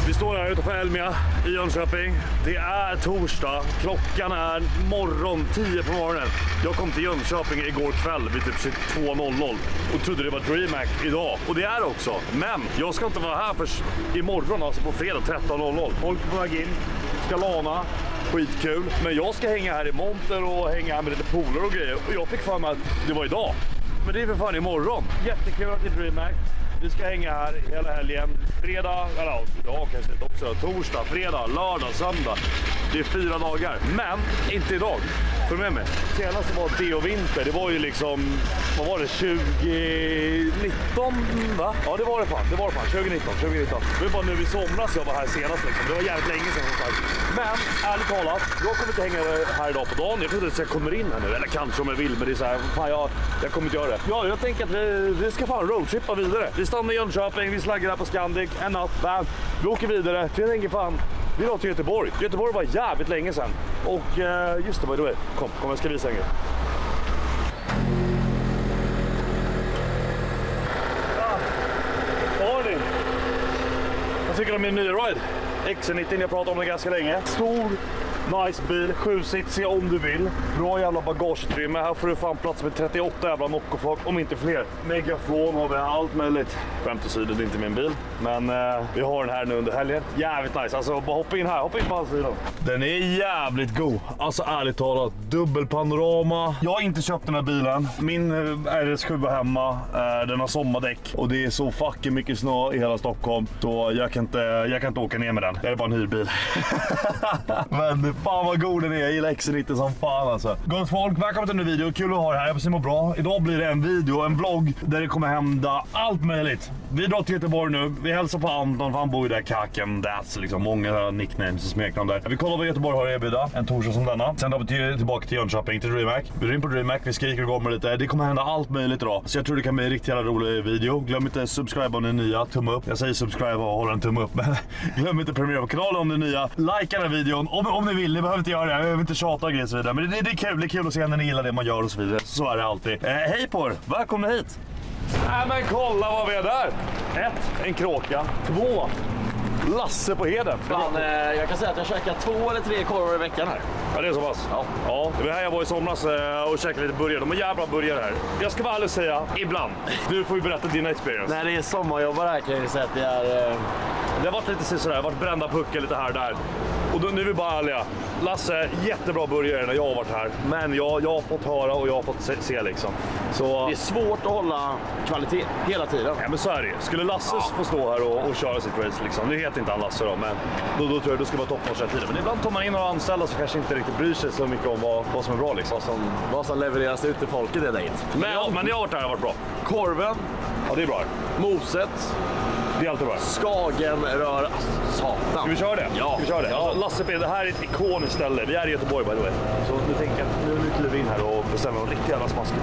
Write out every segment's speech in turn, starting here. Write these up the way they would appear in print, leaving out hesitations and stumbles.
Vi står här utanför Elmia i Jönköping. Det är torsdag. Klockan är morgon 10 på morgonen. Jag kom till Jönköping igår kväll vid typ 22.00 och trodde det var DreamHack idag. Och det är också. Men jag ska inte vara här för imorgon, alltså på fredag 13.00. Folk på väg in, ska lana. Skitkul. Men jag ska hänga här i monter och hänga här med lite poler och grejer. Och jag fick för mig att det var idag. Men det är för fan imorgon. Jättekul att det är DreamHack. Vi ska hänga här hela helgen. Fredag, eller ja, kanske inte också. Torsdag, fredag, lördag, söndag. Det är 4 dagar. Men inte idag. För med mig. Senast var det och vinter. Det var ju liksom, vad var det? 2019 va? Ja, det var det fan. 2019. Det var bara nu i somras jag var här senast liksom. Det var jävligt länge sedan som sagt. Men ärligt talat, jag kommer inte hänga här idag på dagen. Jag tror inte att jag kommer in här nu. Eller kanske om jag vill, men det är så här, fan jag kommer inte göra det. Ja, jag tänker att vi ska fan roadtrippa vidare. Vi stannar i Jönköping, vi slaggar här på Scandic, en natt, bam. Vi åker vidare. Jag tänker fan, vi drar till Göteborg. Göteborg var jävligt länge sedan. Och just det, vad är det? Kom, jag ska visa en grej. Morning! Jag tycker om min nya ride. XC90, jag pratat om den ganska länge. Stor, nice bil, 7-sitsig om du vill. Bra jävla bagageutrymme. Här får du fan plats med 38 jävla Nocco-folk, om inte fler. Megafon har vi allt möjligt. Skämt åsido, det är inte min bil. Men vi har den här nu under helgen. Jävligt nice, alltså bara hoppa in här, hoppa in på halva sidan. Den är jävligt god, alltså ärligt talat. Dubbel panorama. Jag har inte köpt den här bilen. Min RS7 hemma, den har sommardäck. Och det är så fucking mycket snö i hela Stockholm. Så jag kan inte åka ner med den. Det är bara en hyrbil. Men fan vad god den är, jag gillar XC90 som fan alltså. Gott folk, välkommen till en ny video, kul att ha det här, jag får må bra. Idag blir det en video, en vlogg där det kommer hända allt möjligt. Vi drar till Göteborg nu, vi hälsar på Anton för han bor ju där, Kaken, That's liksom, många nicknames och smeknamn där. Vi kollar vad Göteborg har att erbjuda, en torsdag som denna. Sen drar vi tillbaka till Jönköping, till DreamHack. Vi är in på DreamHack, vi skriker och går med lite, det kommer hända allt möjligt idag. Så jag tror det kan bli en riktigt jävla rolig video. Glöm inte subscribe om ni är nya, tumme upp. Jag säger subscribe och håller en tumme upp, men glöm inte prenumerera på kanalen om ni är nya. Like den här videon, om ni vill, ni behöver inte göra det, jag behöver inte tjata och grejer och så vidare. Men det är kul att se när ni gillar det man gör och så vidare. Så är det alltid. Hej på er, välkomna hit! Men kolla vad vi är där! 1, en kråka. 2, Lasse på heden. Fan, jag kan säga att jag käkar 2 eller 3 korvar i veckan här. Ja, det är så pass. Ja, det var här jag var i somras och käkade lite burgare. De är jävla burgare här. Jag ska bara ärligt säga, ibland. Du får ju berätta dina experience. När det är sommarjobbar här kan jag säga att det är... Det har varit lite sådär, det har varit brända puckar lite här och där. Och då, nu är vi bara ärliga. Lasse, jättebra burgare när jag har varit här. Men jag har fått höra och jag har fått se liksom. Så... Det är svårt att hålla kvalitet hela tiden. Ja, men så är det. Skulle Lasse få stå här och köra sitt race liksom. Nu heter inte han Lasse då, men då tror jag att det ska vara toppnotch hela tiden. Men ibland tar man in några anställda som kanske inte riktigt bryr sig så mycket om vad som är bra liksom. Vad som levereras ut till folket är det inte. Men jag har varit här, har varit bra. Korven. Ja, det är bra. Moset. Det är alltid bra. Skagenrör. Satan. Ska vi köra det? Ja. Ska vi köra det? Ja. Lasse P, det här är ett ikoniskt ställe. Vi är i Göteborg by the way. Så nu tänker jag att nu kliver vi in här och bestämmer en riktigt jävla smaskigt.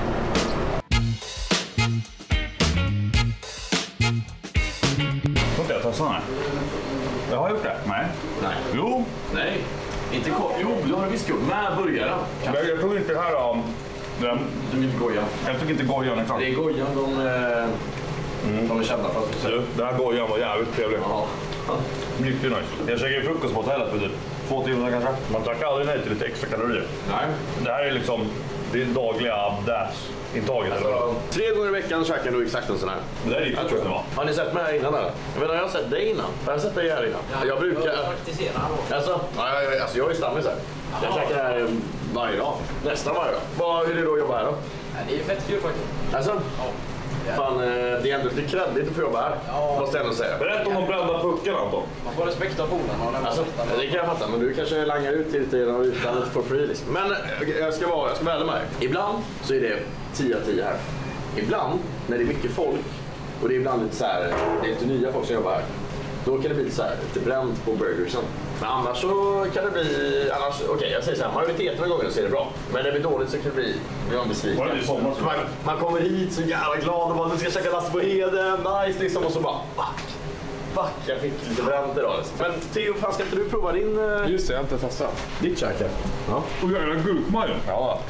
Okej, jag tar sån här. Jag har gjort det. Nej. Jo. Nej. Inte korv. Jo, du har en viss korv. Med burgare. Jag tog inte det här om... Du vill inte goja. Jag tog inte gojan exakt. Det är gojan de är kända för att... Den här gojan var jävligt trevlig. Ja. Mycket nice. Jag käkade frukost på hotellet för typ 2 timmar kanske. Man tackar aldrig nej till lite extra kalorier. Nej. Det här är liksom det dagliga intaget. Alltså, 3 gånger i veckan käkar jag nog exakt en sån här. Det där är riktigt tror jag det var. Har ni sett mig här innan eller? Jag menar, jag har sett dig innan. Jag har sett dig här innan. Ja, jag brukar... Jag praktiserar då. Alltså, jag är stammis här. Jag käkar här varje dag. Nästan varje dag. Hur är det då att jobba här då? Det är fett kul faktiskt. Alltså? Ja. Fan, det är ändå lite kreddigt att få jobba här. Ja. Måste jag ändå säga. Berätta om de brända puckarna Anton. Man får respekt av polarna. Alltså, det kan jag fatta, men du kanske langar ut till utan lite for free liksom. Men jag ska vara ärlig med dig. Ibland så är det 10 av 10 här. Ibland, när det är mycket folk och det är ibland lite så här, det är lite nya folk som jobbar här. Då kan det bli så här, lite bränt på burgersen. Men annars så kan det bli, okej, jag säger så här, majoriteten av gången så är det bra. Men när det blir dåligt så kan det bli, jag är besviken. Man kommer hit så jävla glad och bara, nu ska jag käka Lasse på heden, nice liksom, och så bara, fuck, jag fick lite bränt idag. Liksom. Men Theo, fan ska inte du prova din... Just det, jag har inte testat. Ditt käke? Ja. Och jävla gurkmajo. Ja.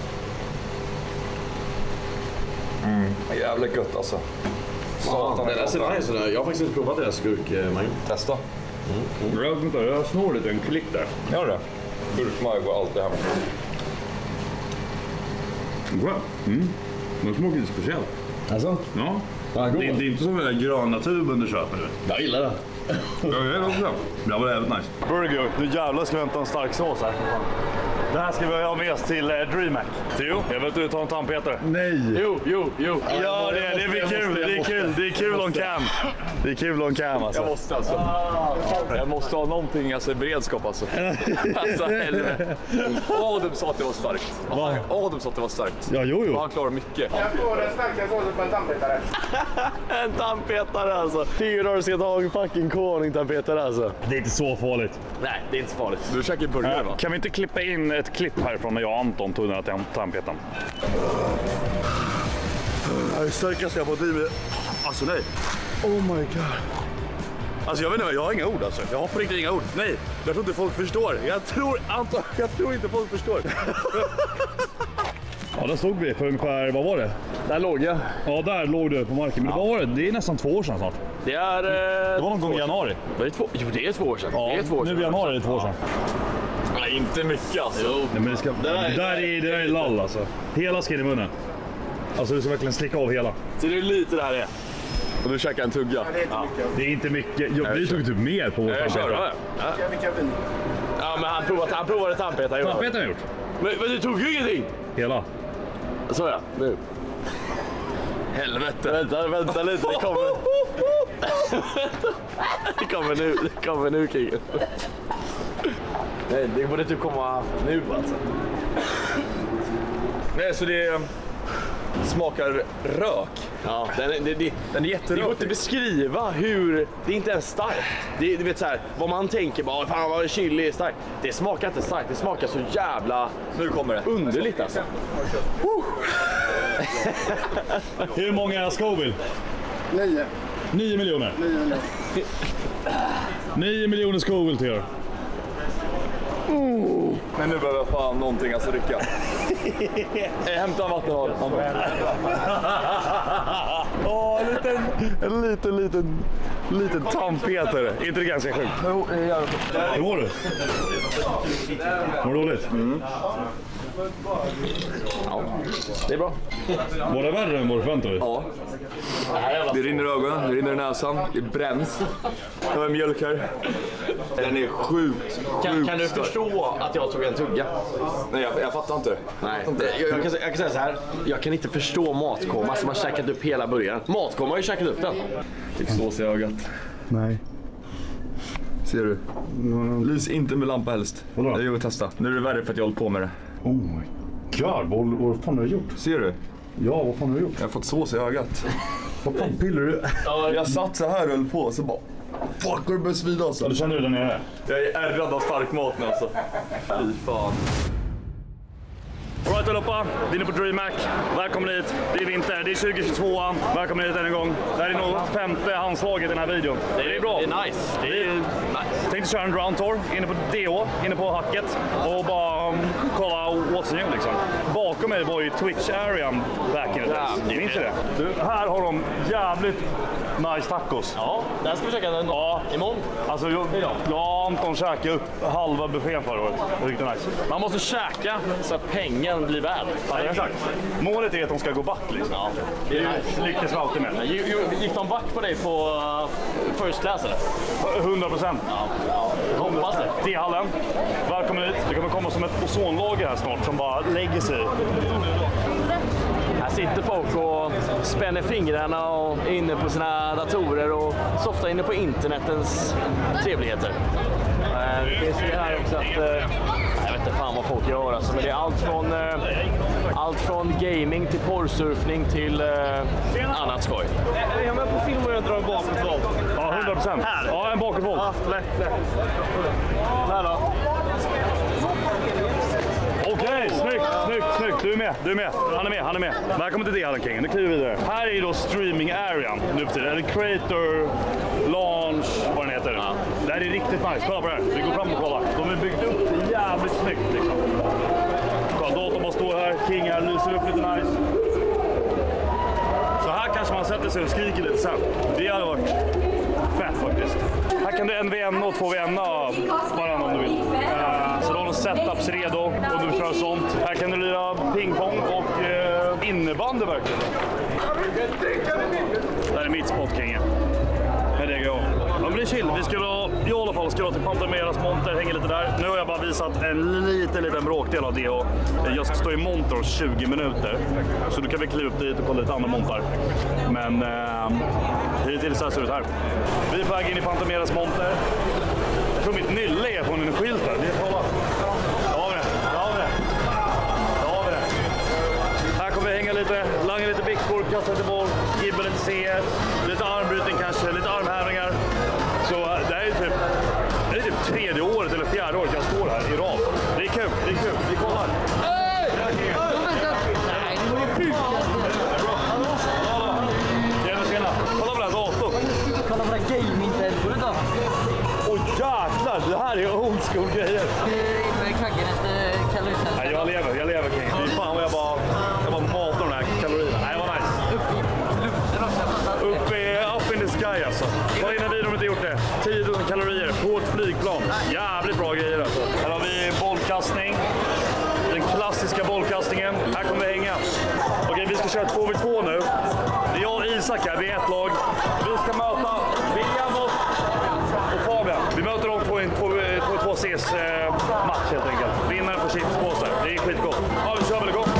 Jävligt gött alltså. Ja, det där ser nice ut. Jag har faktiskt inte provat deras gurkmajo. Testa. Jag snor lite en klick där. Gör det? Burkmaj går alltid hem. Den smakar lite speciellt. Alltså? Ja. Ja, Det är inte som den där gröna tuben du köper nu. Jag gillar det. Ja, det är också. Det var jävligt nice. Burger, nu jävlar ska vi hämta en stark sås här. Det här ska vi ha med oss till DreamHack. Theo, jag vill att du tar en tandpetare. Nej! Jo. Ja, det blir kul. Det är kul on cam. Det är kul on cam alltså. Jag måste ha någonting, alltså beredskap alltså. Alltså helvete. Adam sa att det var starkt. Va? Adam sa att det var starkt. Ja, jo. Han klarar mycket. Jag får den starka såsen på en tandpetare. En tandpetare alltså. Theodor ska ta en fucking konung-tandpetare alltså. Det är inte så farligt. Nej, det är inte så farligt. Du käkar burgare va? Kan vi inte klippa in ett klipp härifrån när jag och Anton tog den här tandpetaren? Det är starkast jag fått i mig. Alltså nej. Oh my god. Alltså jag vet inte, jag har inga ord alltså. Jag har på riktigt inga ord. Nej, jag tror inte folk förstår. Jag tror inte folk förstår. Ja, där stod vi för ungefär, vad var det? Där låg jag. Ja, där låg du på marken. Men vad var det? Det är nästan 2 år sedan snart. Det är... Det var någon gång i januari. Var det 2? Jo, det är 2 år sedan. Ja, det är 2 år sedan. nu i januari är det 2 år sedan. Nej, inte mycket alltså. Jo. Nej, men det där är lall alltså. Hela ska in i munnen. Alltså du ska verkligen slicka av hela. Så det är lite där det är. Och du käkar en tugga. Det är inte mycket. Vi tog typ mer på vår Jag kör tandpetare. Ja, men han provade tandpetare. Tandpetaren har jag gjort. Men du tog ju ingenting! Hela. Så ja, nu. Helvete. Vänta lite, det kommer. Det kommer nu Kingen. Nej, det borde typ komma nu alltså. Nej, så det smakar rök. Ja, den är Den är det jätterök. går inte att beskriva hur, det är inte ens starkt. Det är, du vet så här, vad man tänker bara, fan vad chili är starkt. Det smakar inte starkt, det smakar så jävla Nu kommer det. underligt alltså. Hur många Scoville? 9. 9 miljoner. 9 miljoner Scoville till er. Men nu behöver jag fan någonting att dricka. Hämta vatten och Åh, en liten tandpetare. Är inte det ganska sjukt? Jo, det gör det. Hur mår du? Mår du dåligt? Ja, det är bra. Var det värre än vad du förväntade dig? Ja. Det rinner i ögonen, det rinner i näsan, det bränns. Jag har mjölk här. Den är sjukt Kan du stark. förstå att jag tog en tugga? Nej, jag fattar inte. Nej, jag kan säga så här. Jag kan inte förstå matkoma som har käkat upp hela burgaren. Matkoma har ju käkat upp den. Fick sås i ögat. Nej. Ser du? Lys inte med lampa helst. Vadå? Jag vill testa. Nu är det värre för att jag håller på med det. Oh my god, vad fan har du gjort? Ser du? Ja, vad fan har du gjort? Jag har fått sås i ögat. Vad fan pillar du? Jag satt så här och höll på så bara... Fuck, vad det börjar svida alltså. Ja, du känner hur den är? Jag är ärrad av stark mat nu alltså. Fy fan. Alright allihopa, vi är inne på DreamHack. Välkommen hit. Det är vinter, det är 2022. Välkommen hit än en gång. Det här är nog 5:e handslaget i den här videon. Det är bra. Det är nice. Det är nice. Tänkte köra en round tour inne på DH, inne på hacket och bara kolla what's new liksom. Bakom mig var ju Twitch-arean back in the days. Minns du det? Du, här har de jävligt nice tacos. Ja, den ska vi käka den Ja, imorgon. alltså jag och Anton käkade upp halva buffén förra året. Det är riktigt nice. Man måste käka så att pengen blir värd. Ja, exakt. Målet är att de ska gå back liksom. Ja. Det lyckas vi alltid med. Gick de back på dig på first class eller? 100%. Ja, hoppas det. T-hallen. Välkommen hit. Det kommer komma som ett ozonlager här snart som bara lägger sig. Här sitter folk och spänner fingrarna och är inne på sina datorer och så ofta inne på internetens trevligheter. Det ser här också att jag vet inte fan vad folk gör alltså, men det är allt från gaming till porrsurfning till annat skoj. Är jag med på film och jag drar en bakåtvolt? Ja, 100%. Ja, en bakåtvolt. Ja, lätt. Här då. Okej, snyggt. Du är med. Han är med. Välkommen till D-hallen, King. Nu kliver vi vidare. Här är då streaming-arean nu för tiden. Eller creator, launch, vad den heter. Ja. Det här är riktigt nice. Kolla på det här. Vi går fram och kollar. De är byggt upp jävligt snyggt liksom. Kolla, datorn bara står här. King här lyser upp lite nice. Så här kanske man sätter sig och skriker lite sen. Det hade varit fett faktiskt. Här kan du en V1 och 2 V1 varann om du vill. Så då har de setups redo och du kör sånt. Här kan du lira pingpong och innebandy verkligen. Det här är mitt spotking. Här är jag. Ja, men det är chill. Vi ska då, i alla fall ska då till Pantameras monter, hänga lite där. Nu har jag bara visat en liten bråkdel av det och jag ska stå i monter om 20 minuter. Så du kan vi kliva upp dit och kolla lite andra montar. Men hittills så här ser det ut här. Vi är på väg in i Pantameras monter. Jag tror mitt nylle är på en skylt här. Kolla. Där har vi det. Där har vi det. Där har vi det. Här kommer vi hänga lite, langa lite bickor, kasta lite boll, gibba lite CS, lite armbrytning kanske, lite armhävningar. Så det är typ tredje året eller fjärde året jag står här i rad. Det är kul, det är kul. Vi kollar. Tjena. Kolla på den här datorn. Kolla på den gaming-telefon då. Åh jäklar, det här är old school grejer. Med kaggen efter kalorierna. Nej, jag lever King. Det är fan vad jag bara matar de här kalorierna. Nej, det var nice. Up in the sky alltså. Ta in en video om du inte gjort det. 10 000 kalorier på ett flygplan. Jävligt bra grejer alltså. Här har vi bollkastning. Den klassiska bollkastningen. Här kommer vi hänga. Okej, vi ska köra 2v2 nu. Det är jag och Isak här, vi är ett lag. Vi ska möta William och Fabian. Vi möter dem på en 2v2-CS-match helt enkelt. Vinnaren får chipspåsar. Det är skitgott. Ja, vi kör väl igång.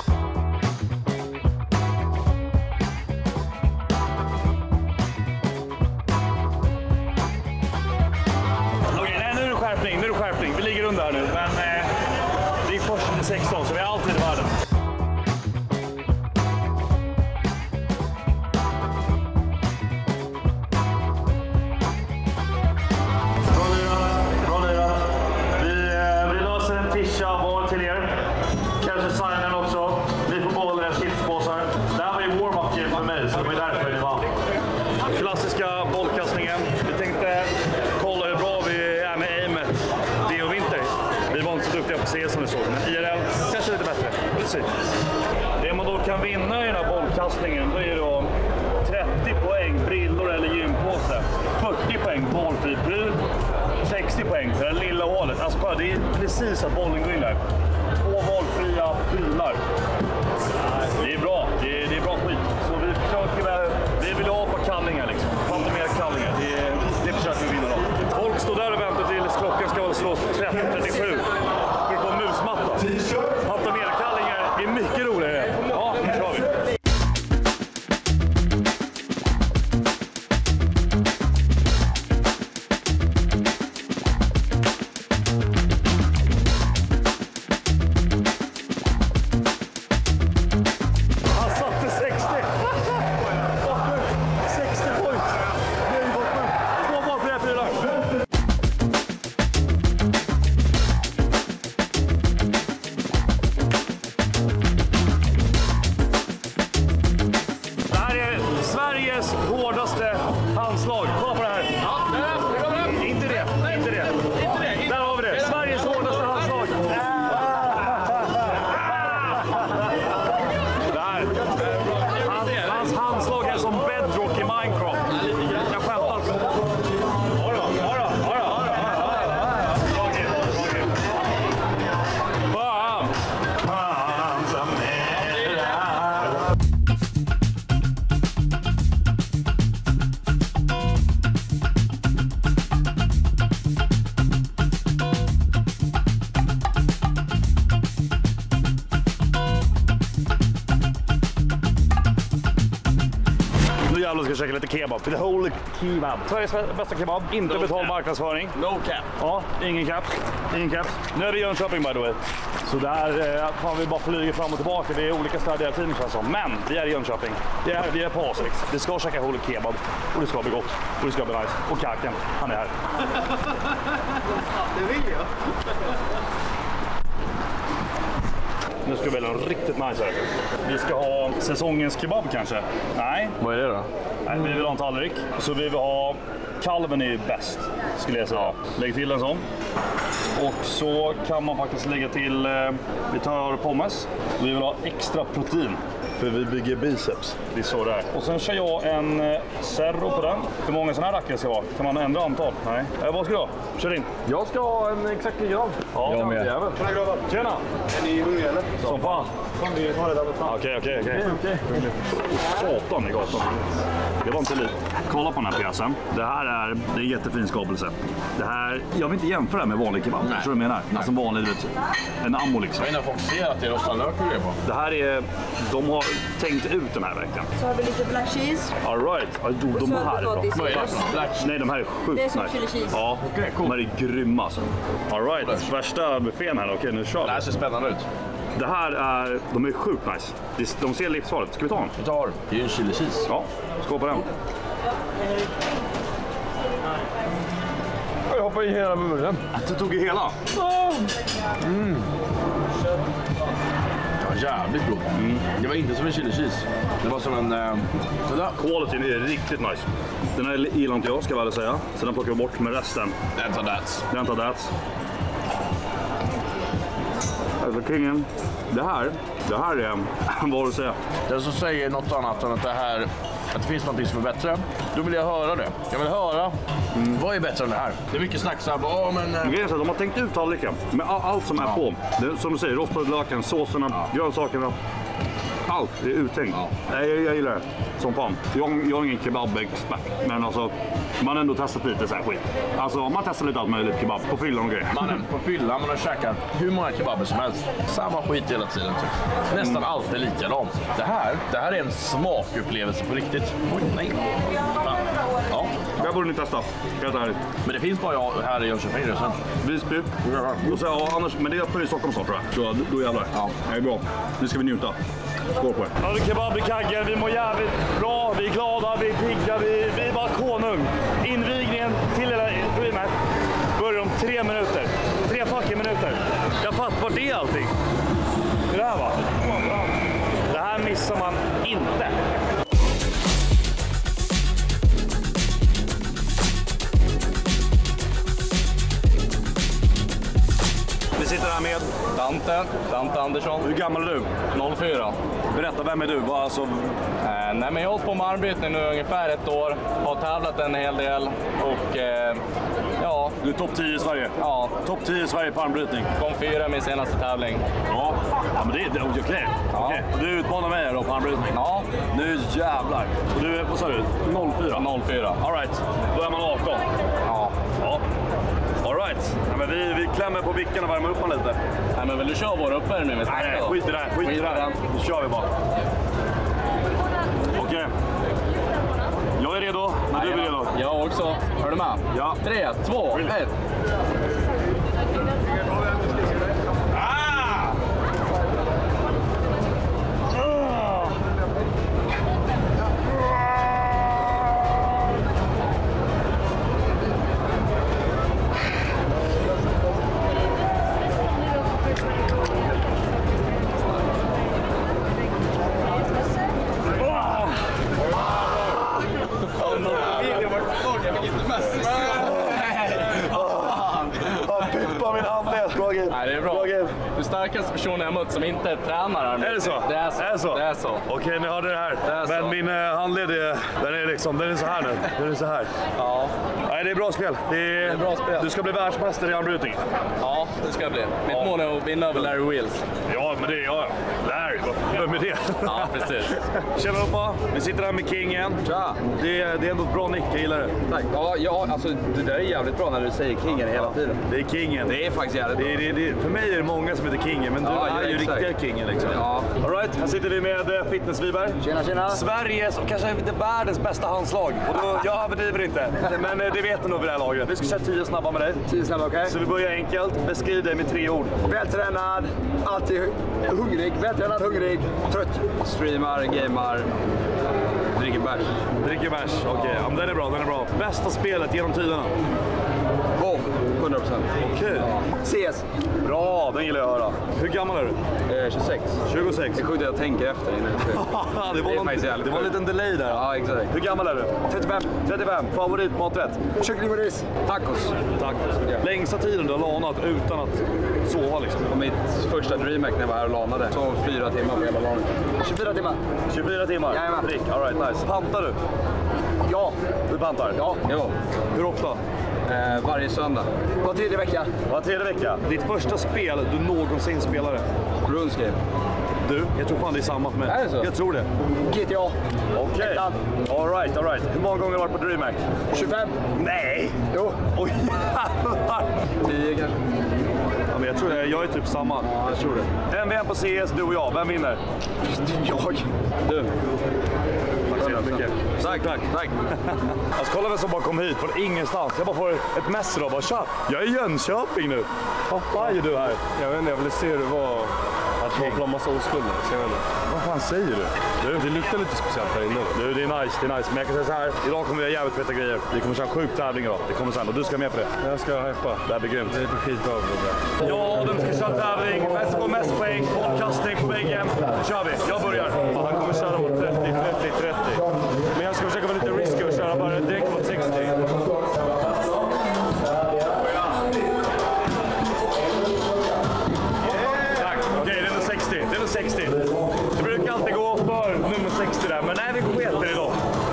Nu är det skärpning. Vi ligger under här nu, men det är först till 16 så vi är alltid i världen. Bra lirat. Vi löser en tisha boll till er. Kanske signen också. Ni får bollen, chipspåsar. Det här var ju warm-up för mig, så det var därför ni vann. Klassiska bollkastningen. Vi tänkte kolla hur bra vi är med aimet. Det och vinter. Vi var inte så duktiga på CS som ni såg, men IRL kanske lite bättre. Det man då kan vinna i den här bollkastningen, då är det då 30 poäng brillor eller gympåse, 40 poäng bollfri pryl, 60 poäng för det lilla hålet. Alltså bara, det är precis att bollen går in där. 2 valfria prylar. Det är bra. Det är bra skit. Så vi försöker, vi vill ha på kallingar liksom. Pantamera kallingar. Det försöker vi vinna då. Folk står där och väntar tills klockan ska slås 30:37 för att få en musmatta. Pantamera kallingar är mycket roligare. Ja, nu kör vi. Sveriges hårdaste handslag. Kolla på det här. Inte det. Där har vi det. Sveriges hårdaste handslag. Där. Hans handslag är som bedrock i Minecraft. Jag skämtar. Ska käka lite kebab. The whole kebab. Sveriges bästa kebab. Inte betald marknadsföring. No cap. Ja, ingen cap. Nu är vi i Jönköping by the way. Så där fan vi bara flyger fram och tillbaka. Det är olika städer hela tiden känns som. Men vi är i Jönköping. Vi är på A6. Vi ska käka whole kebab. Och det ska bli gott. Och det ska bli nice. Och Kaken, han är här. Det vill jag. Nu ska vi väl en riktigt nice här. Vi ska ha säsongens kebab kanske? Nej. Vad är det då? Nej, vi vill ha en tallrik. Så vi vill ha kalven är bäst skulle jag säga. Lägg till en sån. Och så kan man faktiskt lägga till, vi tar pommes. Vi vill ha extra protein. För vi bygger biceps. Det är så där. Och sen kör jag en Cerro på den. Hur många sådana här rackare ska vara? Kan man ändra antal? Nej. Vad ska du ha? Kör in. Jag ska ha en exakt likadan. Ja, jag med. Tjena! Är ni hungriga eller? Som fan. Okej. Satan i gatan. Det var inte lite. Kolla på den här pjäsen. Det är en jättefin skapelse. Det här, jag vill inte jämföra med vanlig kebab. Nej. Så du menar? Alltså vanlig, du vet, en ammo liksom. Jag vet inte om folk ser att det är rostad lök och grejer på. Det här är, de har tänkt ut den här verkligen. Så har vi lite black cheese. All right. De här är bra. Vad är det? Nej, de här är sjukt Det är som nice. chili cheese. Ja, Okej, cool. de här är grymma alltså. All right. Värsta buffén här. Okej, nu kör Det här vi. ser spännande ut. Det här är, de är sjukt nice. De ser livsfarligt. Ska vi ta en? Vi tar. Det är ju en chili cheese. Ja, skål på den. Jag hoppar i hela munnen. Du tog ju hela. Det var jävligt god. Det var inte som en chili cheese. Det var som en... sådär. Qualityn är riktigt nice. Den här gillar inte jag, ska jag väl säga. Så den plockar vi bort med resten. Den tar that's. Den tar that's. Alltså kingen. Det här är... vad du säger? Den som säger något annat än att att det finns något som är bättre, då vill jag höra det. Jag vill höra, vad är bättre än det här? Det är mycket snack så här, De har tänkt ut tallriken med allt som är på. Det, som du säger, rostade löken, såserna, grönsakerna. Allt, det är uttänkt. Ja. Nej, jag gillar det. Som fan. Jag är ingen kebab-expert, men alltså, man har ändå testat lite så här skit. Alltså, man testar lite allt möjligt kebab på fyllan och grejer. Mannen, på fyllan, man har käkat hur många kebaber som helst. Samma skit hela tiden typ. Nästan allt är likadant. Det här är en smakupplevelse på riktigt. Oj, nej. Fan. Ja. Det borde ni testa. Helt ärligt. Men det finns bara jag här i Jönköping sen. Visby. Och så, ja, annars, men det är öppet i Stockholm snart tror jag. Då jävlar. Ja. Det är bra. Nu ska vi njuta. Skål på er. Ja, det är kebab i kaggen. Vi mår jävligt bra. Vi är glada, vi är pigga, vi är bara konung. Invigningen till hela filmen börjar om 3 minuter. 3 fucking minuter. Jag fattar vad det är allting. Det här va? Det här missar man inte. Vi sitter här med Dante Andersson. Hur gammal är du? 04. Berätta, vem är du? Alltså... Nej, men jag har hållit på med armbrytning nu ungefär 1 år. Har tävlat en hel del och ja. Du är topp 10 i Sverige? Ja. Topp 10 i Sverige på armbrytning? Kom 4 i min senaste tävling. Ja, men det är okej. Ja. Okej. Du utmanar mig då på armbrytning? Ja. Nu jävlar. Du är, vad sa du? 04? 04. All right. Då är man 18? Ja. Ja. All right. Ja, men vi klämmer på vicken och värmer upp man lite. Nej, men vill du köra vår uppvärmning? Nej, skit i det. Skit i det. Nu kör vi bara. Okej. Jag är redo, men du är redo. Jag också. Hör du med? Ja. 3, 2, 1. Pippa min handled. Bra game. Nej, det är bra. Du är starkaste personen jag mött som inte är tränare. Är det så? Det är så. Är det så? Det är så. Okej, ni hörde det här. Det är Men så. min handled den är så här nu. Den är så här. Ja. Nej, det är bra spel. Det är bra spel. Du ska bli världsmästare i armbrytning. Ja, det ska jag bli. Mitt mål är att vinna över Larry Wheels. Ja, men det är jag. Larry, vem är det? Ja, precis. Tjena allihopa, vi sitter här med Kingen. Tja! Det är ändå ett bra nick, jag gillar det. Tack. Ja, alltså det där är jävligt bra när du säger Kingen hela tiden. Det är Kingen. Det är faktiskt jävligt bra. För mig är det många som heter Kingen, men du är ju exakt. riktiga Kingen liksom. Ja. All right, här sitter vi med Fitness-Viber. Tjena. Sveriges och kanske inte världens bästa handslag. Och då, jag överdriver inte, men det vet du nog vid det här laget. Vi ska köra 10 snabba med dig. 10 snabba, okej? Så vi börjar enkelt. Beskriv dig med 3 ord. Vältränad, alltid hungrig. Vältränad, hungrig, trött. Streamar, gamar, dricker bärs. Dricker bärs, okej. Ja, men den är bra. Bästa spelet genom tiderna? WoW, 100%. Okej. CS. Bra, den gillar jag att höra. Hur gammal är du? 26. 26. Det är sjukt att jag tänker efter innan. det var en liten delay där. Ja, exakt. Hur gammal är du? 35. 35. Favoritmaträtt? Kycklingris. Tacos. Tacos. Ja. Längsta tiden du har lanat utan att sova liksom? Och mitt första DreamHack när jag var här och lanade. Så 4 timmar på hela lanet. 24 timmar. 24 timmar? Jajamän. Rick, all right, nice. Pantar du? Ja. Du pantar? Ja. Jo. Hur ofta? Varje söndag. Var tredje vecka. Var tredje vecka. Ditt första spel du någonsin spelade? RuneScape. Du, jag tror fan det är samma för mig. Är det så? Jag tror det. GTA. Okej. All right. Hur många gånger har du varit på DreamHack? 25. Nej! Jo. Oj jävlar! 10 kanske. Ja, men jag tror jag är typ samma. Ja, jag tror det. MVP på CS, du och jag. Vem vinner? Jag. Du. Tack så jättemycket. Tack. Alltså kolla vem som bara kom hit från ingenstans. Jag bara får ett mess och bara tja, jag är i Jönköping nu. Vad är du här? Jag vet inte, jag ville se hur det var att koppla en massa oskulder. Vad fan säger du? Det luktar lite speciellt här inne. Du, det är nice. Men jag kan säga så här. Idag kommer vi göra jävligt feta grejer. Vi kommer köra en sjuk tävling idag. Det kommer sen och du ska med på det. Jag ska hypa. Det här blir grymt. Det är på skitbra. Ja, de ska köra tävling. Mest på mest poäng. Kastning på väggen. Nu kör vi. Jag börjar. Han kommer köra mot 30. Men jag ska försöka vara lite risky och köra bara direkt mot 60. Tack. Okej, det är nog 60. Det brukar alltid gå för nummer 60 där. Men nej, vi går skiter idag.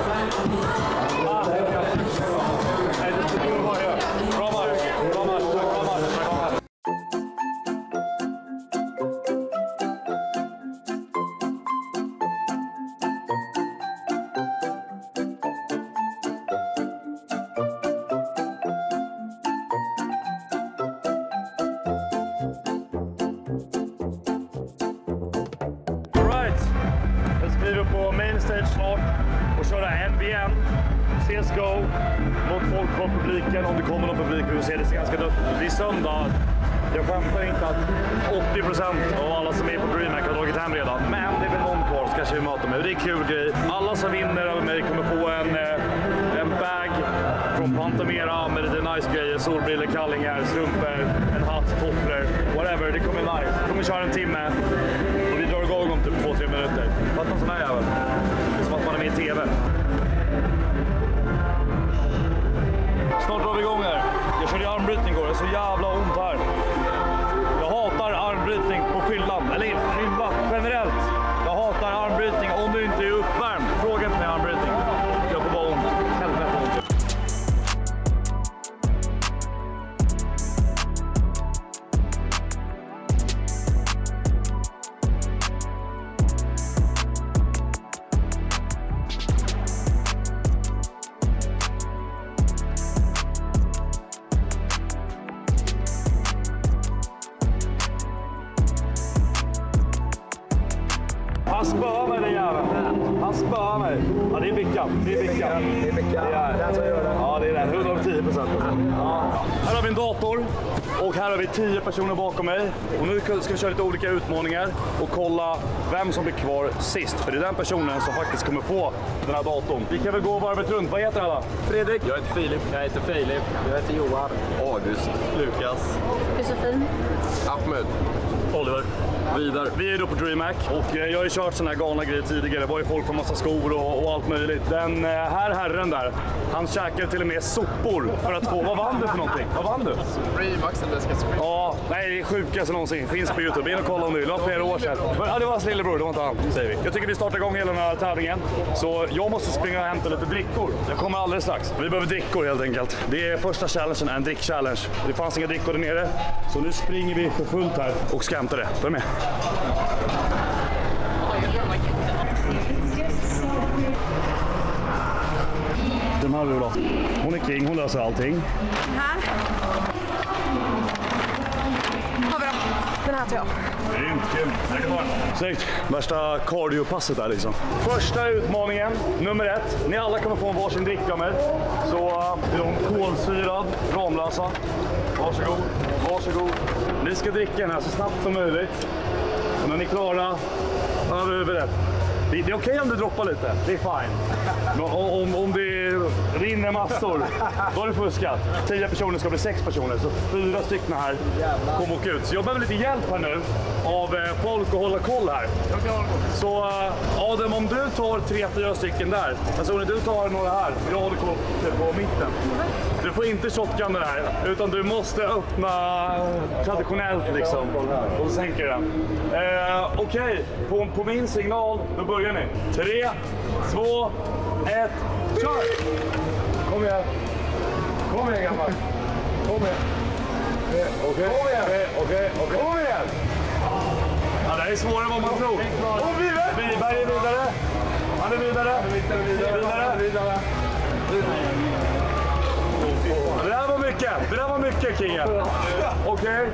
Nej, det är bara jag. Bra match. På main stage snart och köra NBN, CSGO mot folk från publiken. Om det kommer någon publik, vi ser det ser ganska dött. Det är söndag. Jag skämtar inte att 80% av alla som är på DreamHack har dragit hem redan. Men det är väl någon kvar så kanske vi möter mig. Det är kul grej. Alla som vinner över mig kommer få en bag från Pantamera med lite nice grejer. Solbriller, kallingar, strumpor, en hatt, tofflor, whatever. Det kommer nice. Vi kommer köra en timme. Och vi drar igång om typ 2-3 minuter. Fattar en sån här jävel. Det är som att man är med i TV. Snart drar vi igång här. Jag körde armbrytning igår. Det är så jävla ont här. Jag hatar armbrytning på fyllan. Eller fylla generellt. Jag hatar armbrytning om du inte är uppvärmd. Fråga inte mig armbrytning. Jag får bara ont. Helvete ont. Han spör mig den jäveln. Han spör mig. Ja, det är Vickan. Det är Vickan. Ja, det är den. 110%. Ja. Här har vi en dator. Och här har vi 10 personer bakom mig. Och nu ska vi köra lite olika utmaningar och kolla vem som blir kvar sist. För det är den personen som faktiskt kommer få den här datorn. Vi kan väl gå varvet runt. Vad heter alla? Fredrik. Jag heter Filip. Jag heter Filip. Jag heter Johan. August. Lukas. Josefin. Ahmed. Oliver. Vidar. Vi är då på DreamHack och jag har ju kört såna här galna grejer tidigare. Det var ju folk från massa skor och allt möjligt. Den här herren där, han käkade till och med sopor för att få... Vad vann du för någonting? Vad vann du? Ja, nej, det är sjukaste någonsin. Finns på YouTube. In och kolla om du vill. Det var flera år sedan. Ja, det var hans lillebror, det var inte han, säger vi. Jag tycker vi startar igång hela den här tävlingen. Så jag måste springa och hämta lite drickor. Jag kommer alldeles strax. Vi behöver drickor helt enkelt. Det är första challengen, en drick-challenge. Det fanns inga drickor där nere. Så nu springer vi för fullt här och ska hämta det. Följ med. Den här då. Hon är king, hon löser allting. Här. Har vi då. Den här tar jag. Snyggt. Värsta cardiopasset där liksom. Första utmaningen, nummer 1. Ni alla kommer få en varsin dricka av mig. Så är de kolsyrad, Ramlösa. Varsågod. Ni ska dricka den här så snabbt som möjligt. Och när ni är klara, över huvudet. Det är okej om du droppar lite, det är fine. Men om det är rinner massor. Då har du fuskat. 10 personer ska bli 6 personer, så 4 stycken här kommer åka ut. Så jag behöver lite hjälp här nu av folk att hålla koll här. Så Adam, om du tar 3-4 stycken där, alltså om du tar några här, jag håller koll på mitten. Du får inte shotgunna det här, utan du måste öppna traditionellt liksom. Och så sänker den. Okej, på min signal, då börjar ni. 3, 2, 1, kör! Kom igen. Kom igen, gammal. Kom igen. Okej. Kom igen. Okej. Kom igen. Ja, det här är svårare än vad man tror. Wiberg är vidare. Han är vidare. Vidare. Det där var mycket, Kingen. Okej.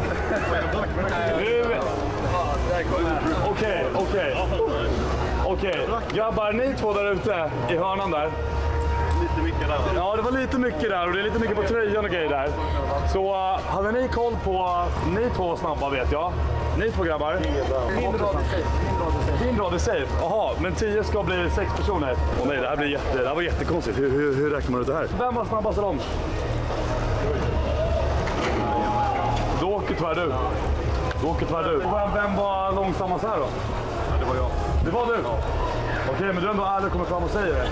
Okej. Grabbar, ni två där ute i hörnan där. Lite mycket där. Ja, det var lite mycket där och det är lite mycket på tröjan och grejer där. Så hade ni koll på, ni två snabba vet jag. Ni två grabbar. Din rad är safe. Jaha, men 10 ska bli 6 personer. Åh nej, det här var jättekonstigt. Hur räknar man ut det här? Vem var snabbast av dem? Då åker tyvärr du. Och vem var långsammast här då? Ja, det var jag. Det var du? Ja. Okej, men du är ändå ärlig och kommer fram och säger det.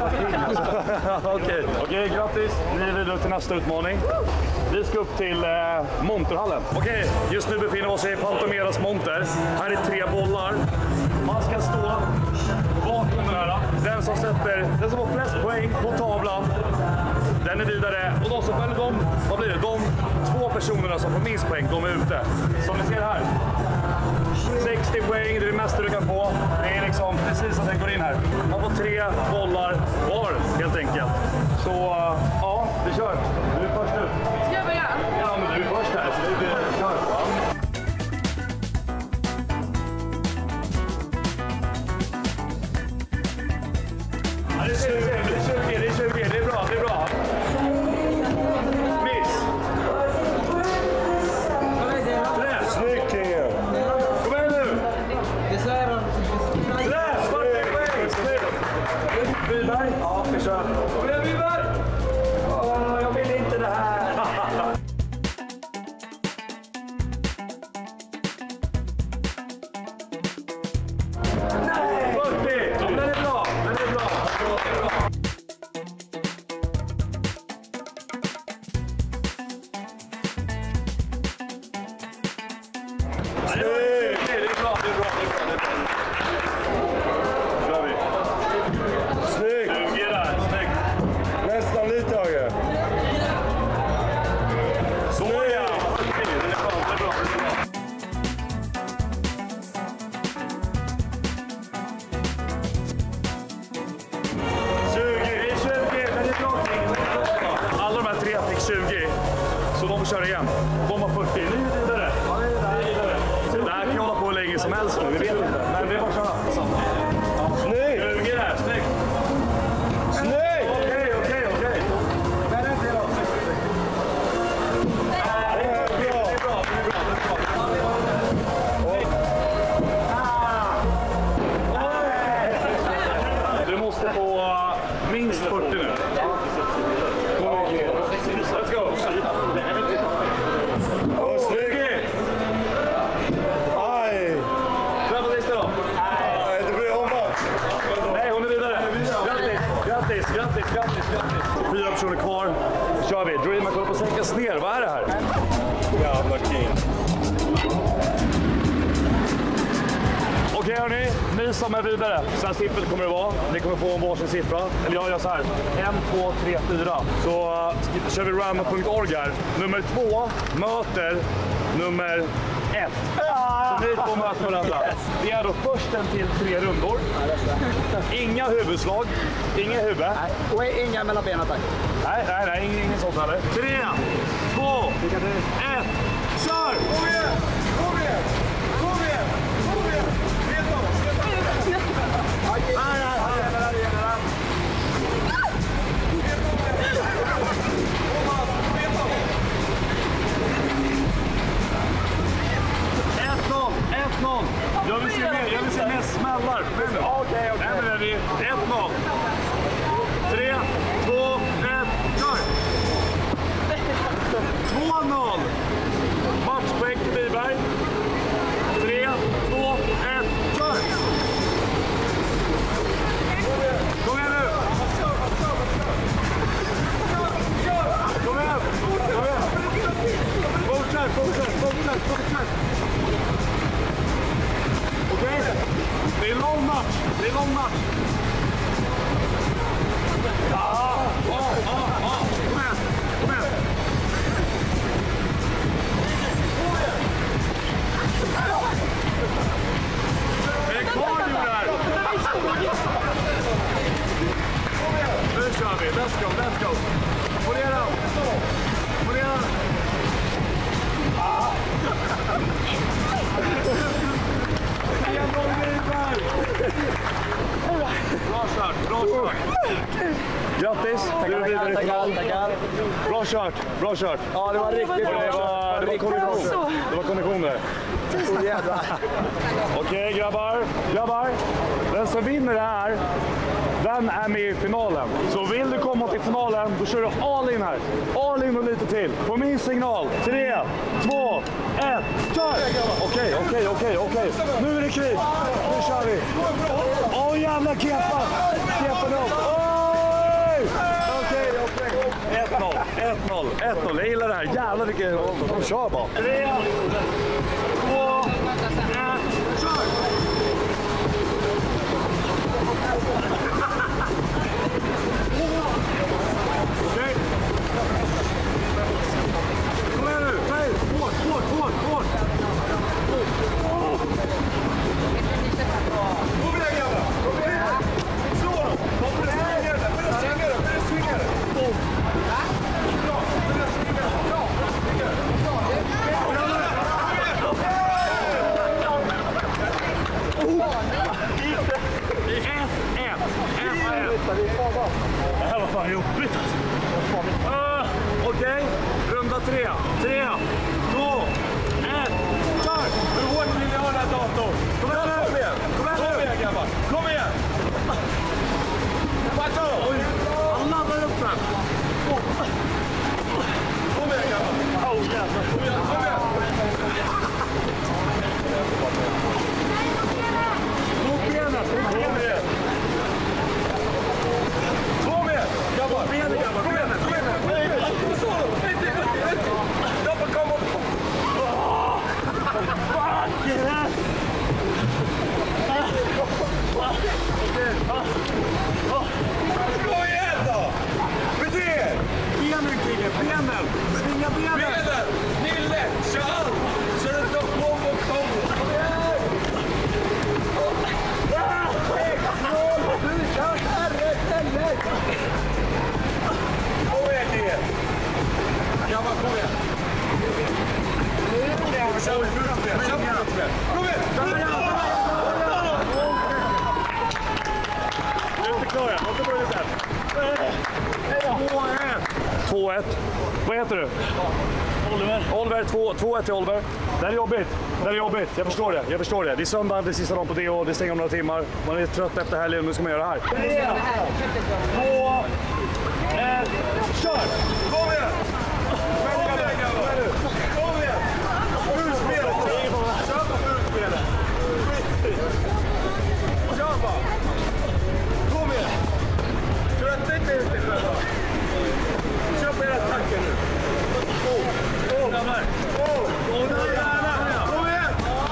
Okej, grattis. Ni är vidare till nästa utmaning. Vi ska upp till monterhallen. Okej, just nu befinner vi oss i Pantomeras monter. Här är 3 bollar. Man ska stå bakom den här. Den som får flest poäng på tavlan, den är vidare. Och de som följer dem, vad blir det? De 2 personerna som får minst poäng, de är ute. Som ni ser här. 60 poäng, det är det mesta du kan få. Det är liksom precis att den går in här. Man får 3 bollar var helt enkelt. Så ja, vi kör. Du är först ut. Ska jag börja? Ja, men du är först här, så vi kör. Ja, det är 20, det är bra. Miss. Träff. Snyggt, Kingen. Kom igen nu. Träff! Wiberg? Ja, vi kör. Kom igen, Wiberg! Jag vill inte det här. Nej! 40! Den är bra. Nästan lite högre. Såja! Alla de här 3 fick 20, så de får köra igen. De har 40. Ni är vidare. Så det här kan hålla på hur länge som helst nu, vi vet inte. Men det är bara att köra. Snyggt! 20 där, snyggt. Snyggt! Okej. Du måste få minst 40 nu. Let's go! Snyggt! Aj! Träffa sista då. Nej, det blir ommatch. Nej, hon är vidare. Grattis. 4 personer kvar. Då kör vi. Dreamer håller på att sänkas ner. Vad är det här? Jävla king. Okej hörni, ni som är vidare. Så här simpelt kommer det vara. Ni kommer få en varsin siffra. Eller jag gör så här. 1, 2, 3, 4. Så kör vi random.org här. Nummer 2 möter nummer 1. Så ni två möter varandra. Det är då först till 3 rundor. Inga huvudslag. Inga huvud. Och inga mellan benen, tack. Nej, ingen sånt heller. 3, 2, 1, kör! Kom igen! Jag vill se mer smällar. Okej. Nej, men är vi 1-0. 3, 2, 2-0. Matchpoäng till Wiberg. 3, 2, 1, kör! Kom igen nu! Kom igen! Kom igen! Fortsätt! Okej? Det är lång match! Kom igen! Det är kvar nu där! Nu kör vi! Let's go! Ponera! Bra kört! Grattis! Tackar. Bra kört! Ja, det var riktigt bra. Det var kondition där. Okej, grabbar. Den som vinner det här, den är med i finalen. Så vill du komma till finalen, då kör du all in här. All in och lite till. På min signal. 3, 2, 1, kör! Okej. Nu är det krig. Nu kör vi. Åh, jävla kepa upp. Oj! Okej. 1-0. Jag gillar det här. Jävlar vilket de kör bara. 3, 2, 1, kör! Okej. Kom igen nu. Hårt. Kom igen grabbar. Slå dem. Svingar. Det här var fan jobbigt alltså. Okej, runda 3. 3, 2, 1, kör! Hur hårt vill ni ha den här datorn? Kom igen grabbar! Kom igen! Oj, han laddar upp den. Kom igen grabbar! Kom igen! På benet! Kom igen! Grabbar! Kom igen! Grabbar, kom upp! Fuck it! Kom igen då! Bete er! Benen Kille, benen! Svinga benen! Nille, kör allt! Så det inte upp och kom! Kom igen! Du kör herre! Kom igen Kille! Grabbar, kom igen! Kör vi fulspel! Kom igen! Nu är inte klara, låt det börja sen. 2-1. Vad heter du? Oliver, 2-1 till Oliver. Det är jobbigt. Jag förstår det. Det är söndag, det är sista dagen på det och det stänger om några timmar. Man är trött efter helgen, nu ska man göra det här. 3, 2, 1, kör! Kom igen! Kom igen! Fullspelet! Kör på fullspelet! Kör bara! Kom igen! Trötta inte ut dig själva! Kör på era tackar nu! Kom igen!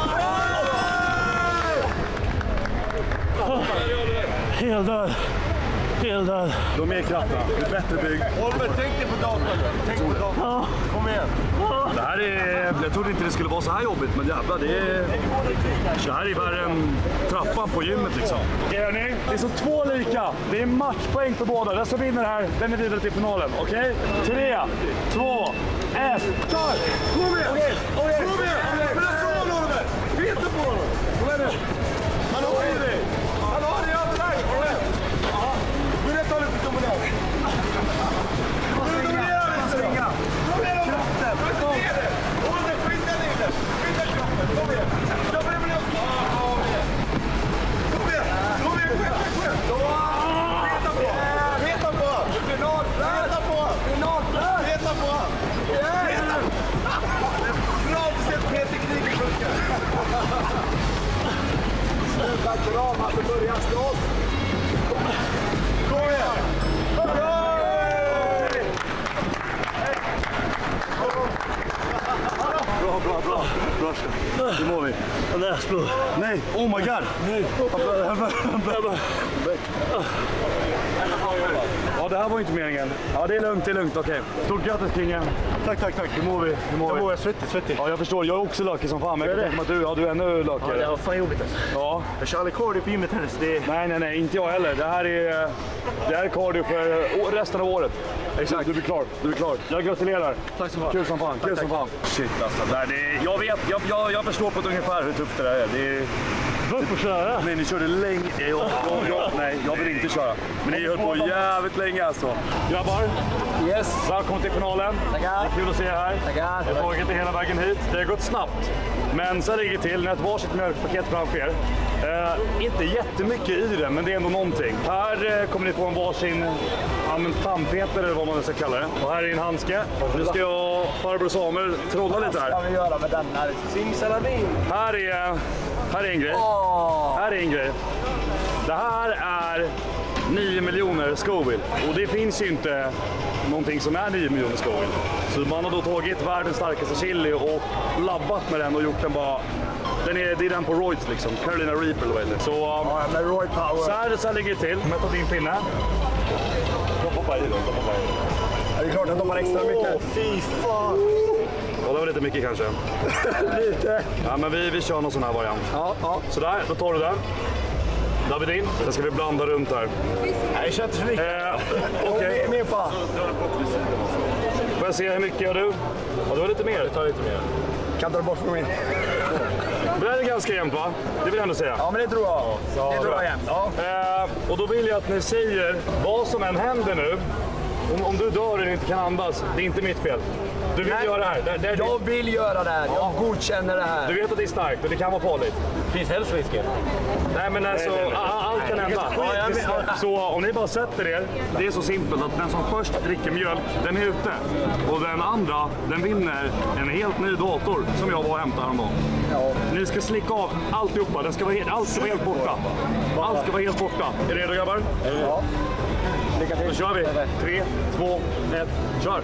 Helt död. De är kraftiga. Det är bättre bygg. Oliver, tänk dig på datorn. Kom igen. Det här är... Jag trodde inte det skulle vara så här jobbigt, men jävlar, det här är värre än trappan på gymmet liksom. Okej hörni, det är så 2 lika. Det är matchpoäng på båda. Den som vinner här, den är vidare till finalen. Okej? 3, 2, 1, kör! Kom igen! Kom igen! Men jag såg Oliver! Peta på honom! Kom igen nu! Han har ju dig! Han har dig över dig! Kom igen! Vill jag ta lite dominans? Nu dominerar vi! Kom igen! Kraften! Kom igen! Skynda ner den! Skynda kroppen! Kom igen! Kör på det med upp! Kom igen! Peta på! Peta på! Peta på! Peta på! Peta på! Sluta krama för början slåss. Kom igen. Bra. Hur mår vi? Nej, oh my god. Nej. Ja, det här var inte meningen. Ja, det är lugnt, okej. Stort grattis, kingen. Tack. Hur mår vi? Jag mår svettig. Ja, jag förstår. Jag är också lökig som fan, men jag tänker att du är ännu lökigare. Ja, det var fan jobbigt alltså. Ja. Jag kör aldrig cardio på gymmet hennes. Nej, inte jag heller. Det här är cardio för resten av året. Exakt. Du blir klar. Jag gratulerar. Tack så mycket. Kul som fan. Shit alltså. Jag förstår på ett ungefär hur tufft det där är. Du får köra. Nej, ni körde länge. Nej, jag vill inte köra. Men ni höll på jävligt länge alltså. Grabbar. Yes. Välkommen till finalen. Tackar. Det är kul att se er här. Tackar. Jag har tagit det hela vägen hit. Det har gått snabbt. Men så ligger det till. Ni har ett varsitt mjölkpaket framför er. Inte jättemycket i det, men det är ändå någonting. Här kommer ni få en varsin tandpetare eller vad man ska kalla det. Och här är en handske. Nu ska jag och farbror Samuel trolla lite här. Vad ska vi göra med den här? Simsalabim. Här är en grej. Här är en grej. Det här är 9 miljoner Scoville. Och det finns ju inte någonting som är 9 miljoner Scoville. Så man har då tagit världens starkaste chili och labbat med den och gjort den bara... Det är den på Royds liksom. Carolina Reaper eller vad heter det. Så, med Roy Power. Så här ligger det till. Jag tar din pinne. Hoppa i då. Är det klart att de har extra mycket? Fy fan! Ja, det var lite mycket kanske. Lite. Ja, men vi kör någon sån här variant. Ja. Sådär, då tar du den. Där har vi din. Sen ska vi blanda runt här. Nej, jag kör inte för mycket. Okej. Mer på. Får jag se hur mycket gör du? Ja, du har lite mer. Ta lite mer. Kan ta det bort från min. Men det här är ganska jämnt va? Det vill jag ändå säga. Ja, men det tror jag. Det tror jag jämnt. Ja. Och då vill jag att ni säger vad som än händer nu. Om du dör eller inte kan andas, det är inte mitt fel. Du vill göra det här. Jag vill göra det här. Jag godkänner det här. Du vet att det är starkt och det kan vara farligt. Finns helst risker? Nej men alltså, allt kan hända. Så om ni bara sätter er, det är så simpelt att den som först dricker mjölk, den är ute. Och den andra, den vinner en helt ny dator som jag var och hämtade häromdagen. Ni ska slicka av alltihopa, allt ska vara helt borta. Allt ska vara helt borta. Är ni redo grabbar? Ja. Lycka till. Då kör vi. 3, 2, 1, kör!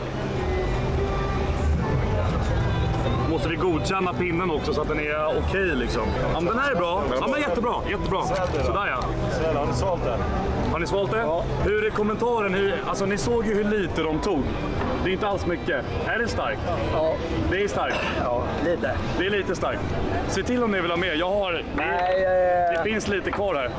Måste vi godkänna pinnen också så att den är okej liksom. Ja, men den här är bra. Ja, men jättebra. Sådär ja. Har ni svalt det? Har ni svalt det? Ja. Hur är kommentaren? Alltså ni såg ju hur lite de tog. Det är inte alls mycket. Är det starkt? Ja. Det är starkt. Ja, lite. Det är lite starkt. Se till om ni vill ha mer. Jag har... Det finns lite kvar här.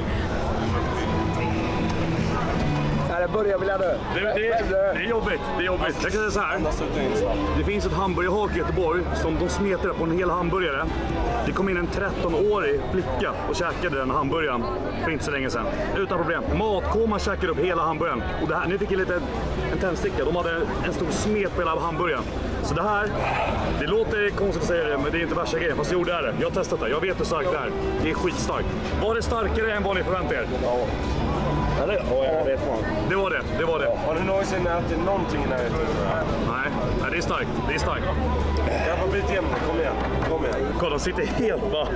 Det börjar vilja dö. Det är jobbigt. Jag kan säga så här. Det finns ett hamburgerhak i Göteborg som de smetar på en hel hamburgare. Det kom in en 13-årig flicka och käkade den hamburgaren för inte så länge sedan. Utan problem. Matkoma käkade upp hela hamburgaren. Och det här, ni fick en tändsticka. De hade en stor smet på hela hamburgaren. Så det här, det låter konstigt att säga det, men det är inte värsta grejen. Fast jo, det är det. Jag har testat det. Jag vet hur starkt det är. Det är skitstarkt. Var det starkare än vad ni förväntade er? Ja. Eller? Ja, jag vet fan. Det var det. Har du någonsin ätit någonting i närheten? Nej, det är starkt. Jag får bita igenom det. Kom igen. Kolla, de sitter helt bara.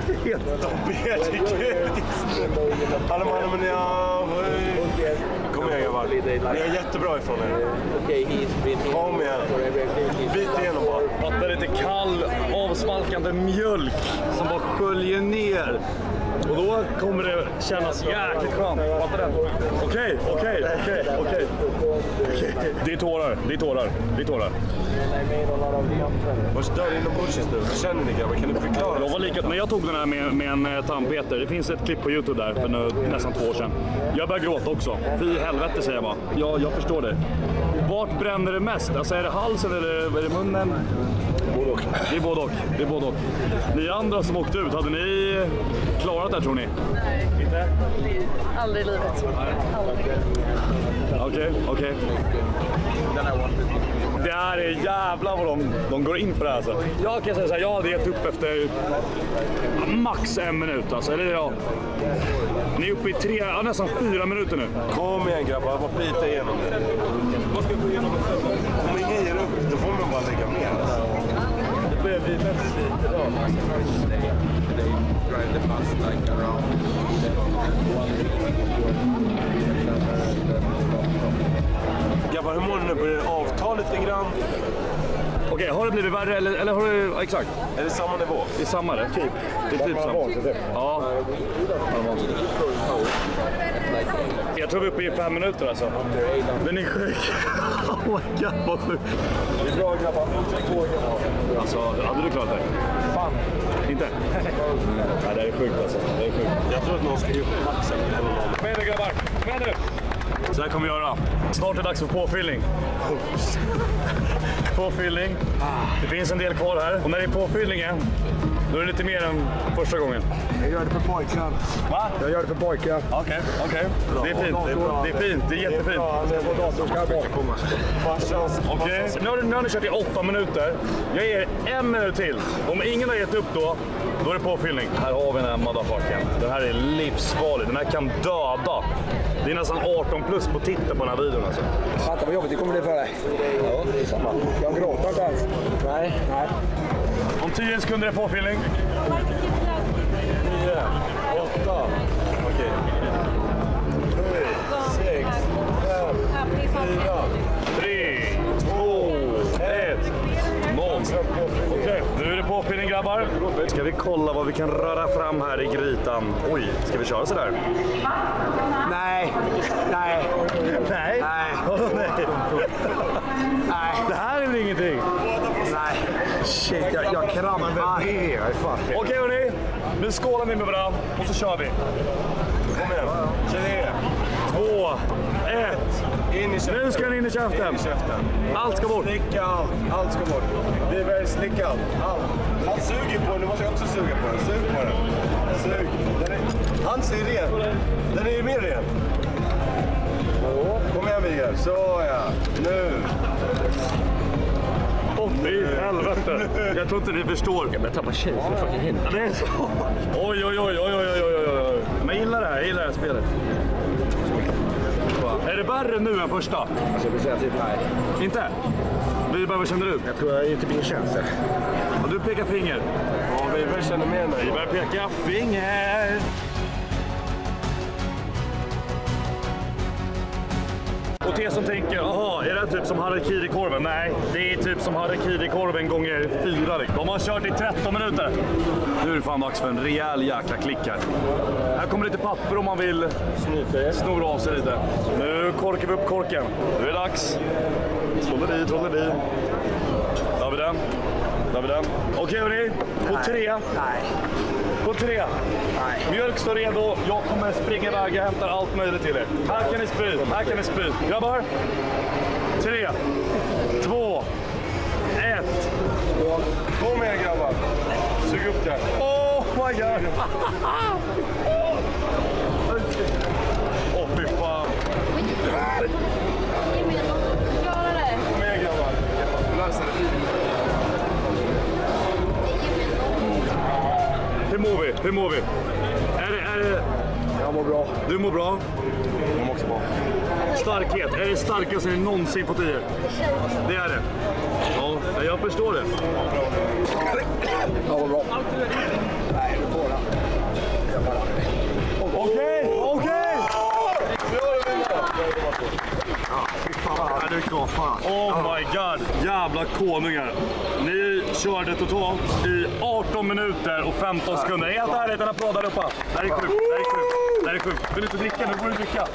Kom igen grabbar. Ni är jättebra ifrån er. Kom igen. Bit igenom bara. Fattar lite kall, avsmalkande mjölk som bara sköljer ner. Och då kommer det kännas jäkligt skönt. Fattar den? Okej. Det är tårar. Vars dörr inombords nu? Vad känner ni grabbar? Kan du förklara? Jag var lika, när jag tog den här med en tandpeter. Det finns ett klipp på YouTube där för nästan 2 år sedan. Jag började gråta också. Fy helvete säger jag bara. Jag förstår det. Vart bränner det mest? Alltså är det halsen eller är det munnen? Det är både och. Ni andra som åkte ut, hade ni klarat det här tror ni? Nej. Inte? Aldrig i livet. Okej. Det här är jävla vad de går in för det här alltså. Jag kan säga så här, jag hade gett upp efter max 1 minut alltså. Eller ja. Ni är uppe i nästan 4 minuter nu. Kom igen grabbar, bara bita igenom det. Vad ska jag gå igenom? Om ingen ger upp, då får man bara lägga med. Det börjar bli väldigt Grabbar, hur mår ni nu? Börjar det avta lite grann? Okej, har det blivit värre eller har det... Exakt. Är det samma nivå? Det är samma det. Typ. Det är typ samma. Ja. Jag tror vi är uppe i 5 minuter alltså. Den är sjuk. Oh my god, vad sjuk. Det är bra grabbar. Alltså, hade du klarat det? Fan. Inte? Nej, det är sjukt alltså. Det är sjukt. Jag tror att någon ska ge upp maxen. Kom igen nu grabbar. Kom igen nu. Så här kommer vi göra. Snart är det dags för påfyllning. Påfyllning. Det finns en del kvar här. Och när det är påfyllningen, då är det lite mer än första gången. Jag gör det för pojkar. Va? Jag gör det för pojkar. Okej. Det är fint. Det är fint. Det är jättefint. Okej. Nu har ni kört i 8 minuter. Jag ger 1 minut till. Om ingen har gett upp då är det påfyllning. Här har vi den här motherfucken. Den här är livsfarlig. Den här kan döda. Det är nästan 18 plus på titeln på den här videon alltså. Fatta vad jobbigt det kommer bli för dig. Ja, det är samma. Jag gråter inte ens. Nej. Om 10 sekunder är påfyllning. 9, 8, okej. 7, 6, 5, 4, 3, 2, 1, 0. Okej, nu är det påfyllning grabbar. Ska vi kolla vad vi kan röra fram här i grytan? Oj, ska vi köra sådär? Nej. Det här är väl ingenting? Nej. Shit, jag krammar. Okej hörni, nu skålar vi med varandra och så kör vi. kom igen. 3, 2, 1. In i käften. Nu ska den in i käften. In i käften. Allt ska bort. Slicka allt. Allt ska bort. Det är väl slicka allt. Han suger på den. Nu måste jag också suga på den. Sug på den. Sug. Han ser ren. Den är ju mer ren. Kom igen Miguel. Så ja. Nu. I helvete. Jag tror inte ni förstår. Jag tappar tjej för fucking hin. Det är så. Oj. Men jag gillar det här spelet. Är det värre nu än första? Alltså, jag vill säga typ nej. Inte? Vad känner du? Jag tror jag är typ ingen känsla. Ja, du pekar finger. Ja, vi känner med mig. Vi börjar peka finger. Och till er som tänker, jaha, är det typ som harakiri-korven? Nej, det är typ som harakiri-korven gånger 4. De har kört i 13 minuter. Nu är det fan dags för en rejäl jäkla klick här. Här kommer lite papper om man vill snora av sig lite. Nu korkar vi upp korken. Nu är det dags. Trolleri. Där har vi den. Okej hörni, på 3. Nej. På 3. Nej. Mjölk står redo. Jag kommer springa iväg och hämtar allt möjligt till er. Här kan ni spy. Grabbar. 3, 2, 1. Kom igen grabbar. Sug upp det. Oh my god. Åh fy fan. Kom igen grabbar. Löser det. Hur mår vi? Är det... Jag mår bra. Du mår bra? Jag mår också bra. Starkhet. Är det starkaste ni någonsin fått i er? Det är det. Ja, jag förstår det. Jag mår bra. Nej, du får det. Okej! Du är klar, fan. Oh my god, jävla konungar. Ni körde totalt i 18 minuter och 15 sekunder. Helt ärligt, en applåd där uppe. Det här är sjukt. Vill du inte dricka? Nu får du dricka.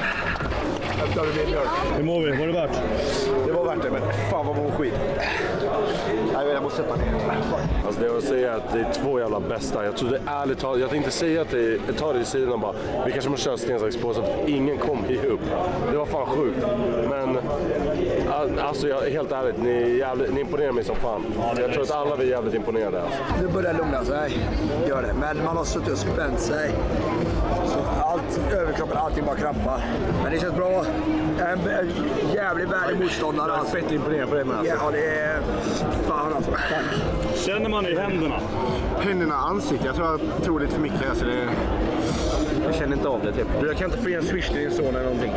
Hur mår vi? Var det värt? Det var värt det, men fan vad mår skit. Jag måste sätta ner. Alltså det jag vill säga är att det är 2 jävla bästa. Jag trodde ärligt talat, jag tänkte säga att jag tar det i sidan och bara, vi kanske måste köra sten, sax, påse för att ingen kom ge upp. Det var fan sjukt. Men alltså helt ärligt, ni imponerar mig som fan. Jag tror att alla vi är jävligt imponerade. Alltså. Nu börjar det lugna sig. Gör det. Men man har suttit och spänt sig. Så allt, överkroppen, allting bara krampar. Men det känns bra. En jävligt värdig motståndare. Jag är fett imponerad på det med alltså. Ja, det är... Fan alltså. Tack. Känner man i händerna? Händerna, ansiktet. Jag tror jag tog lite för mycket. Alltså det... Jag känner inte av det typ. Jag kan inte få en swish till din son eller någonting.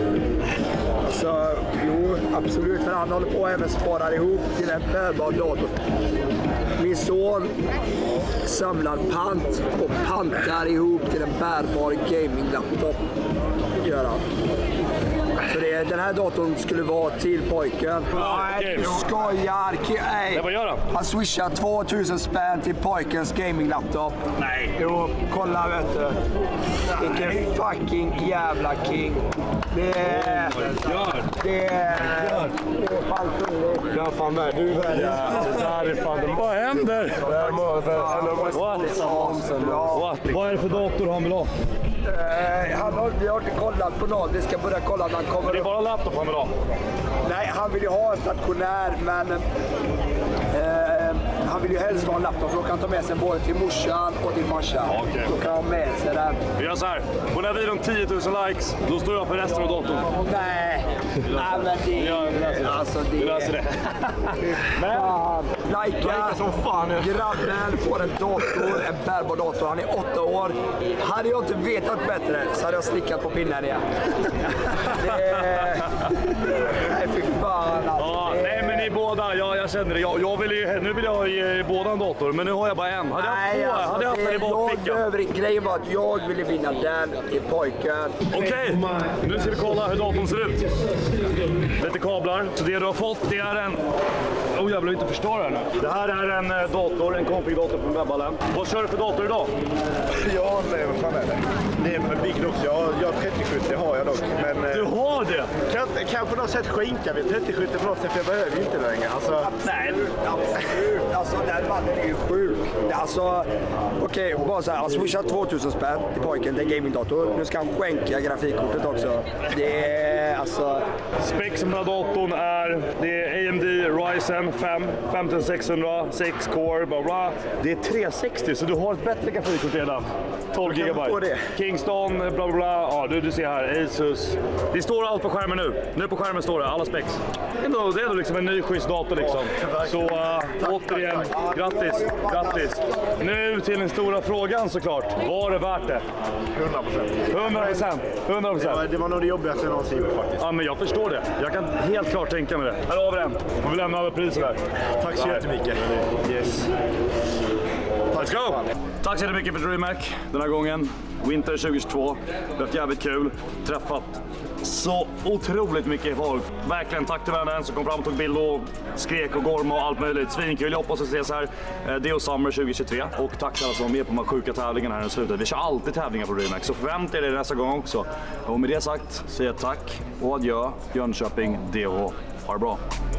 Så jo, absolut. För han håller på och även sparar ihop till en bärbar dator. Min son samlar pant och pantar ihop till en bärbar gaming-laptop. Gör han. Så den här datorn skulle vara till pojken. Nej, du skojar. Nej. Vad gör han? Han swishar 2000 spänn till pojkens gaming-laptop. Nej. Jo, kolla vet du. Vilken fucking jävla king. Det är fan fulligt. Ja, fan med. Du är Vad händer? Vad är det för dator han vill ha? Vi har inte kollat på något. Vi ska börja kolla när han kommer. Det är bara laptop han vill ha? Nej, han vill ju ha en stationär, men han vill ju helst ha en laptop för då kan han ta med sig både till morsan och till farsan. Okay. Då kan han med sig den. Vi gör så här. På den här videon 10 000 likes, då står jag för resten av datorn. Nej, men det... Alltså det... Vi löser det. Men, Lajka som fan. Grabben får en dator, en bärbar dator. Han är 8 år. Hade jag inte vetat bättre så hade jag slickat på pinnen igen. Nej, fy fan alltså. Ja, nej, men ni båda, jag känner det. Jag vill ju, nu vill jag ge båda en dator, men nu har jag bara en. Hade jag haft den i bakfickan. Grejen var att jag ville vinna den till pojken. Okej, nu ska vi kolla hur datorn ser ut. Lite kablar. Så det du har fått, det är en... jag vill inte förstöra den. Det här är en dator, en config-dator från webballen. Vad kör du för dator idag? Ja, nej, vad fan är det? Det är med Big också. Jag har 3070, har jag dock. Men, du har det? Kan på något sätt skänka vid 3070 på något sätt, för jag behöver ju inte det längre. Alltså, nej, absolut. Alltså, den mannen är ju sjuk. Alltså, okej, bara så här. Han swishar 2000 spänn till pojken, det är gamingdator. Nu ska han skänka grafikkortet också. Det är alltså... Specs på den här datorn är, det är AMD Ryzen 5 5600, 6 core, bla bla. Det är 360, så du har ett bättre grafikkort redan. 12 GB. Kingston, bla bla bla. Ja, du ser här, Asus. Det står allt på skärmen nu. Nu på skärmen står det, alla specs. Det är ändå liksom en ny schysst dator liksom. Så återigen, grattis. Nu till den stora frågan såklart. Var det värt det? 100%. Det var nog det jobbigaste jag någonsin gjort faktiskt. Ja, men jag förstår det. Jag kan helt klart tänka mig det. Här har vi den. Man vill lämna över priset där. Tack så jättemycket. Yes. Let's go! Tack så mycket för DreamHack den här gången. Winter 2022. Det har varit jävligt kul. Träffat så otroligt mycket folk. Verkligen tack till vännen som kom fram och tog bild och skrek och gorm och allt möjligt. Svinkul, jag hoppas att ses här. Det är Summer 2023. Och tack till alla som var med på de här sjuka tävlingarna här i slutet. Vi kör alltid tävlingar på DreamHack, så förvänta er det nästa gång också. Och med det sagt säger jag tack och adjö. Jönköping, DH. Ha det bra.